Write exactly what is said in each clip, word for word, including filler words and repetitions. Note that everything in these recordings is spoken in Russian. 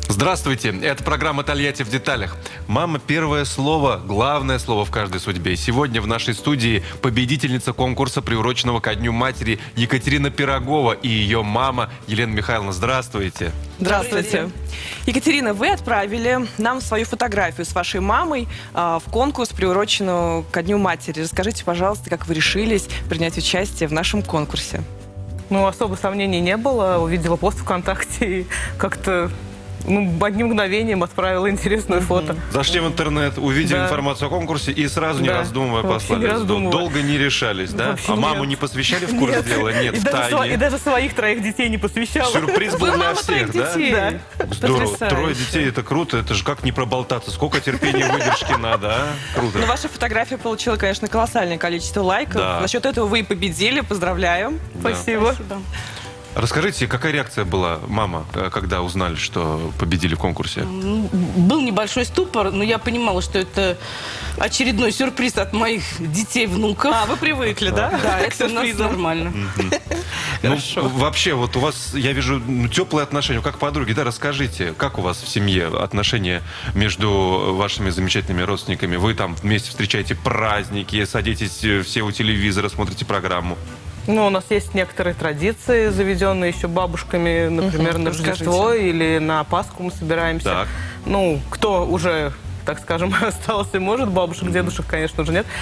Здравствуйте, это программа «Тольятти в деталях». Мама – первое слово, главное слово в каждой судьбе. Сегодня в нашей студии победительница конкурса, приуроченного ко Дню матери, Екатерина Пирогова и ее мама Елена Михайловна. Здравствуйте. Здравствуйте. Екатерина, вы отправили нам свою фотографию с вашей мамой э, в конкурс, приуроченный ко Дню матери. Расскажите, пожалуйста, как вы решились принять участие в нашем конкурсе? Ну, особо сомнений не было. Увидела пост ВКонтакте и как-то... Ну, одним мгновением отправила интересное mm-hmm. фото. Зашли в интернет, увидели да. информацию о конкурсе и сразу, не да. раздумывая, послали. Не раздумывая. Долго не решались, да? Вообще а маму нет. не посвящали в курс нет. дела? Нет, и в даже тайне. И даже своих троих детей не посвящала. Сюрприз был для всех, да? да? Здорово. Трое детей, это круто. Это же как не проболтаться. Сколько терпения и выдержки надо, а? Круто. Ну, ваша фотография получила, конечно, колоссальное количество лайков. Да. За счет этого вы и победили. Поздравляю. Да. Спасибо. Спасибо. Расскажите, какая реакция была, мама, когда узнали, что победили в конкурсе? Был небольшой ступор, но я понимала, что это очередной сюрприз от моих детей, внуков. А, вы привыкли, да? Да, это у нас нормально. Ну, вообще, вот у вас, я вижу, теплые отношения, как подруги, да? Расскажите, как у вас в семье отношения между вашими замечательными родственниками? Вы там вместе встречаете праздники, садитесь все у телевизора, смотрите программу? Ну, у нас есть некоторые традиции, заведенные еще бабушками, например, на Рождество или на Пасху мы собираемся. Так. Ну, кто уже, так скажем, остался и может, бабушек, дедушек, конечно, уже нет.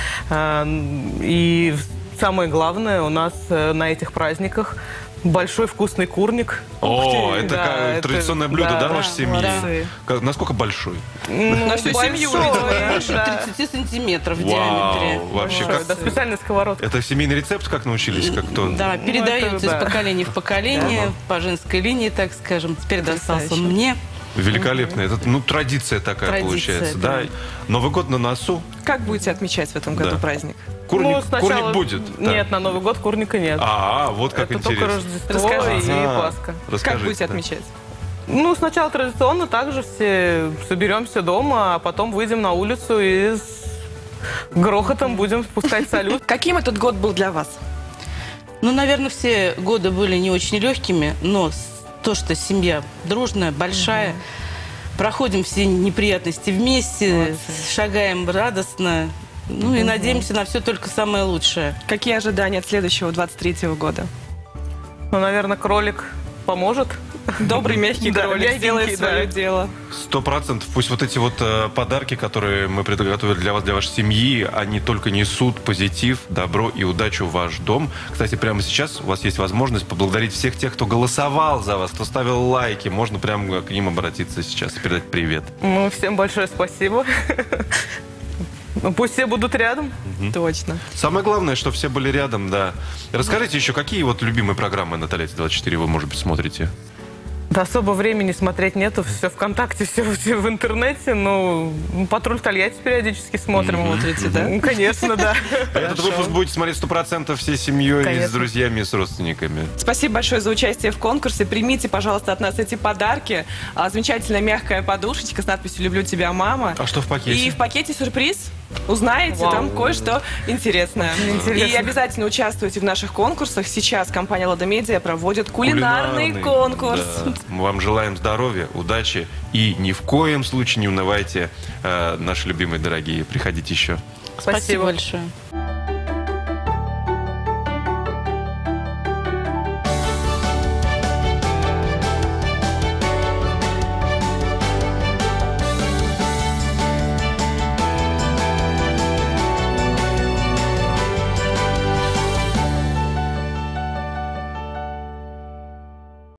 И самое главное, у нас на этих праздниках большой вкусный курник. О, это да, это, традиционное блюдо, да, да вашей семьи? Да. Насколько большой? Ну, на всю семью, больше тридцати сантиметров в диаметре. Вообще, как... Да, специальная сковородка. Это семейный рецепт, как научились? Как кто? Да, передается ну, это, из да. поколения в поколение, да. по женской линии, так скажем. Теперь достался он мне. Великолепно. Это, ну, традиция такая традиция, получается, да. да. Новый год на носу. Как будете отмечать в этом году да. праздник? Курник, ну, сначала... курник будет? Нет, да. на Новый год курника нет. А, вот как это интересно. Это только Рождество и Пасха. Расскажите, как будете да. отмечать? Ну, сначала традиционно также все соберемся дома, а потом выйдем на улицу и с грохотом будем спускать салют. Каким этот год был для вас? Ну, наверное, все годы были не очень легкими, но то, что семья дружная, большая, угу. проходим все неприятности вместе, вот. шагаем радостно, ну угу. и надеемся на все только самое лучшее. Какие ожидания от следующего двадцать третьего года? Ну, наверное, кролик поможет. Добрый, мягкий кролик сделает свое дело. Сто процентов. Пусть вот эти вот э, подарки, которые мы приготовили для вас, для вашей семьи, они только несут позитив, добро и удачу в ваш дом. Кстати, прямо сейчас у вас есть возможность поблагодарить всех тех, кто голосовал за вас, кто ставил лайки. Можно прямо к ним обратиться сейчас и передать привет. Ну, всем большое спасибо. Пусть все будут рядом. Угу. Точно. Самое главное, что все были рядом, да. Расскажите еще, какие вот любимые программы на Тольятти двадцать четыре вы, может быть, смотрите? Да особо времени смотреть нету, все ВКонтакте, все, все в интернете, ну, «Патруль Тольятти» периодически смотрим. Mm-hmm. Смотрите, да? Ну, конечно, да. Этот выпуск будете смотреть сто процентов всей семьей, с друзьями и с родственниками. Спасибо большое за участие в конкурсе. Примите, пожалуйста, от нас эти подарки. Замечательная мягкая подушечка с надписью «Люблю тебя, мама». А что в пакете? И в пакете сюрприз. Узнаете, Вау. там кое-что интересное. Интересно. И обязательно участвуйте в наших конкурсах. Сейчас компания «Лада Медиа» проводит кулинарный, кулинарный конкурс. Да. Мы вам желаем здоровья, удачи и ни в коем случае не унывайте, э, наши любимые дорогие. Приходите еще. Спасибо, Спасибо большое.